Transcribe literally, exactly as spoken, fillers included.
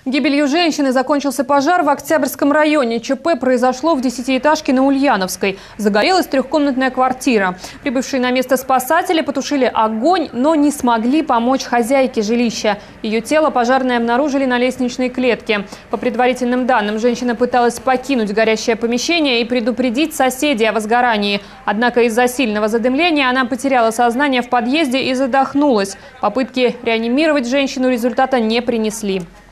Гибелью женщины закончился пожар в Октябрьском районе. ЧП произошло в десятиэтажке на Ульяновской. Загорелась трехкомнатная квартира. Прибывшие на место спасатели потушили огонь, но не смогли помочь хозяйке жилища. Ее тело пожарные обнаружили на лестничной клетке. По предварительным данным, женщина пыталась покинуть горящее помещение и предупредить соседей о возгорании. Однако из-за сильного задымления она потеряла сознание в подъезде и задохнулась. Попытки реанимировать женщину результата не принесли.